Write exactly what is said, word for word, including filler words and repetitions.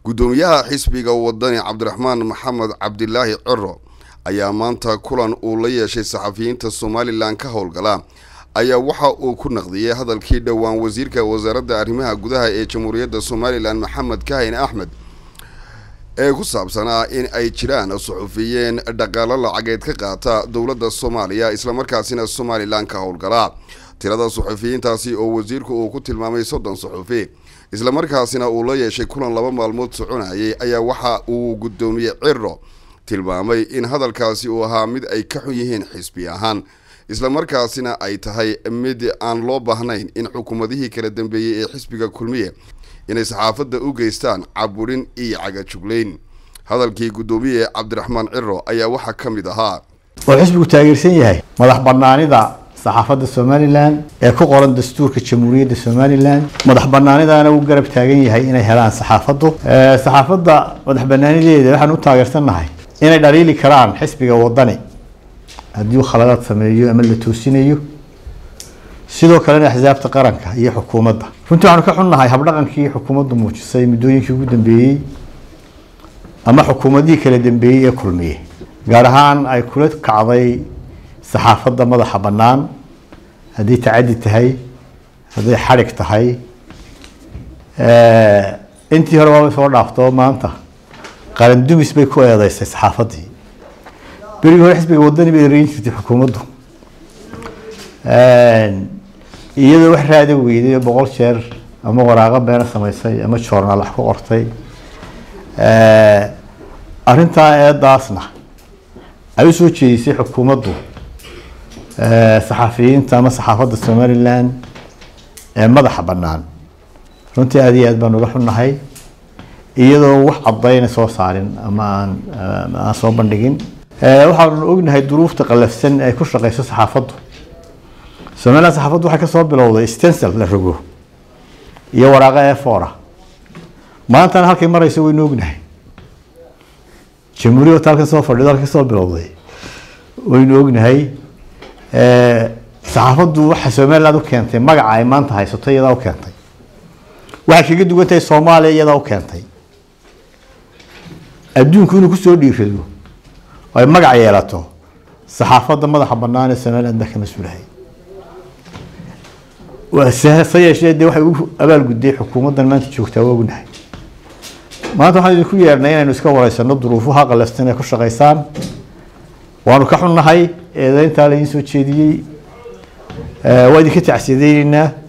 gudoomiyaha xisbiga wadani Cabdiraxmaan Maxamed Cabdilaahi Ciro ayaa maanta kulan uu la yeeshay saxafiyiinta Somaliland ka howlgala ayaa waxa uu ku naqdiyay hadalkii dhawaan wasiirka wasaaradda arrimaha gudaha ee Jamhuuriyadda Somaliland Maxamed Kaahin Axmed ee ku saabsanaa in ay jiraan suxufiyiin dhaqaale lacageed ka qaata dawladda Soomaaliya isla markaasina Somaliland ka howlgala tirada suxufiyiintaasi oo wasiirku uu ku tilmaamay soddon suxufi isla markaasina uu la yeeshay kulan laba maalmood soconayay ayaa waxa uu gudoomiye Ciro tilmaamay in hadalkaasi uu ahaa mid ay ka xun yihiin xisbi ahaan isla markaasina ay tahay mid aan loo baahnayn in xukuumadihii kala dambeeyay ee xisbiga kulmiye inay saxaafadda u geystaan caburin iyo cagajugleyn hadalkii gudoomiye Cabdiraxmaan Ciro ayaa waxa kamid ahaa oo xisbigu taageersan yahay madax banaanida saxaafadda Somaliland ee ku qoran dastuurka Jamhuuriyadda Somaliland madax banaanidana uu garab taagan yahay inay helaan saxaafaddu ee saxaafadda madax banaanideeda waxaan u taageersanahay inay dhaliili karaan xisbiga wadani haddii uu khaladaad sameeyo ama la toosinayo sidoo kale axsaabta qaranka iyo xukuumadda runtii waxaan ka xunnahay habdhaqankii xukuumaddu muujisay muddooyinkii ugu dambeeyay ama xukuumadihii kala dambeeyay ee kulmiye gaar ahaan ay kula kacday saxaafadda madaxa bannaan haddii tacaddi tahay hadday xarig tahay intii hore waa soo dhaafto maanta qaran dumis bay ku eedeysay saxaafaddii berigii hore xisbiga wadani bay reeyin jirtay xukuumaddu iyadoo wax raadi weyday boqol jeer ama waraaqo beena samaysay ama joornaal wax ku qortay arrintaa eedaasna ay u soo jeedisay xukuumaddu saxafiyiinta ama saxaafadda Somaliland ee madaxa bannaan runtii aad iyo aad baan uga xunnahay iyadoo wax caddayn soo saarin ama aan soo bandhigin waxaan ognahay duruufta qalafsan ay ku shaqeyso saxaafaddu Somaliland saxaafaddu waxay ka soo bilowday stencil la rogo iyo waraaqo ee foora maanta halkay marayso way ognahay jamhuuriyadda halka soo fadhido halka soo bilowday way ognahay ee saxaafaddu waxa Somaliland u keentay magaca ay maanta haysato iyada u keentay waxa kaga duwan tahay Soomaaliya iyada u keentay adduunku inuu ku soo dhiirado ay magac yeelato saxaafadda madaxa bannaan ee Somaliland ka mas'uulahay وسياسية waxay u abaal guday xukuumaddan maanta joogtaa waa ognahay maanta waxaan ku yeernay inaynu iska wareysano duruufaha qalafsan ee ku shaqeysaan waanu ka xunnahay eedaynta la soo jeediyay ee waa idinka tacsiideynaa